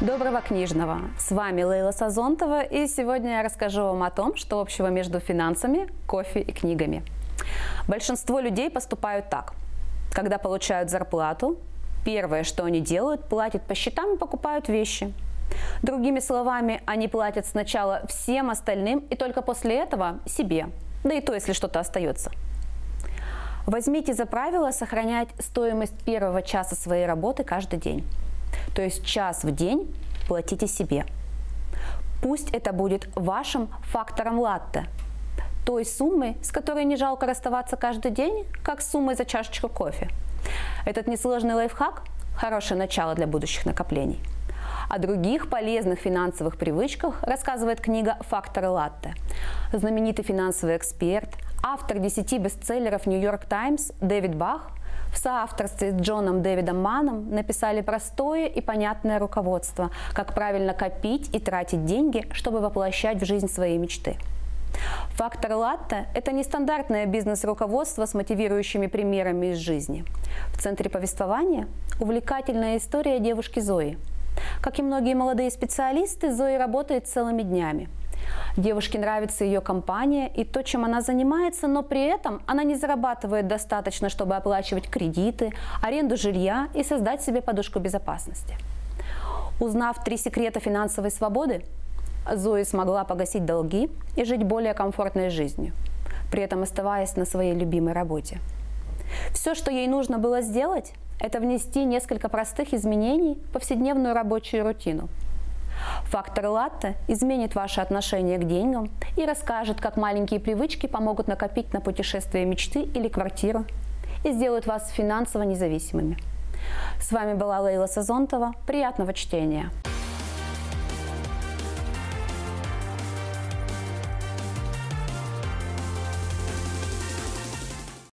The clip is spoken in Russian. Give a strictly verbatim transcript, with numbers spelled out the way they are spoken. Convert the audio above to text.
Доброго книжного! С вами Лейла Сазонтова, и сегодня я расскажу вам о том, что общего между финансами, кофе и книгами. Большинство людей поступают так. Когда получают зарплату, первое, что они делают, платят по счетам и покупают вещи. Другими словами, они платят сначала всем остальным и только после этого себе, да и то, если что-то остается. Возьмите за правило сохранять стоимость первого часа своей работы каждый день. То есть час в день платите себе. Пусть это будет вашим фактором латте, той суммой, с которой не жалко расставаться каждый день, как с суммой за чашечку кофе. Этот несложный лайфхак – хорошее начало для будущих накоплений. О других полезных финансовых привычках рассказывает книга «Факторы латте». Знаменитый финансовый эксперт, автор десяти бестселлеров «Нью-Йорк Таймс» Дэвид Бах в соавторстве с Джоном Дэвидом Маном написали простое и понятное руководство, как правильно копить и тратить деньги, чтобы воплощать в жизнь свои мечты. Фактор латте – это нестандартное бизнес-руководство с мотивирующими примерами из жизни. В центре повествования – увлекательная история девушки Зои. Как и многие молодые специалисты, Зои работает целыми днями. Девушке нравится ее компания и то, чем она занимается, но при этом она не зарабатывает достаточно, чтобы оплачивать кредиты, аренду жилья и создать себе подушку безопасности. Узнав три секрета финансовой свободы, Зои смогла погасить долги и жить более комфортной жизнью, при этом оставаясь на своей любимой работе. Все, что ей нужно было сделать, это внести несколько простых изменений в повседневную рабочую рутину. Фактор латте изменит ваше отношение к деньгам и расскажет, как маленькие привычки помогут накопить на путешествие мечты или квартиру и сделают вас финансово независимыми. С вами была Лейла Сазонтова. Приятного чтения!